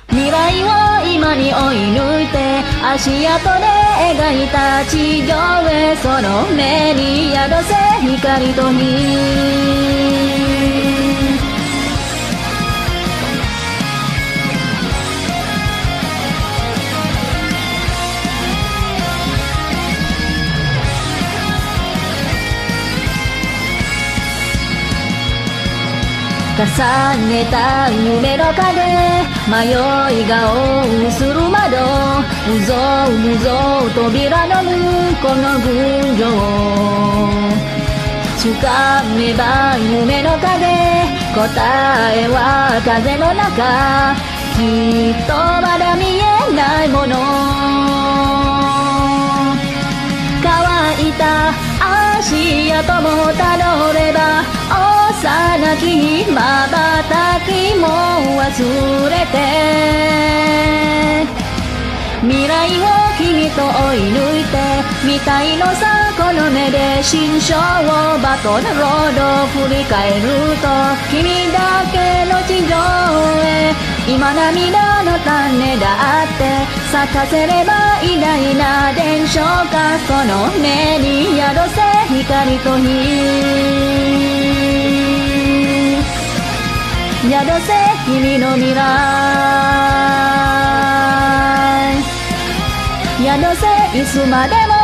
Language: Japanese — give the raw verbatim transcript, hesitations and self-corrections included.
未来を今に追い抜いて足跡で描いた地上へその目に宿せ光と火重ねた夢の影迷いがする窓うぞうむぞう扉の向こうの群青掴めば夢の影答えは風の中きっとまだ見えないもの乾いた足跡もたどれば幼き瞬きも忘れて未来を君と追い抜いて見たいのさこの目で心象をバトルロード振り返ると君だけの地上へ今涙の種だって咲かせれば偉大な伝承かその目に宿せ光と火宿せ君の未来宿せいつまでも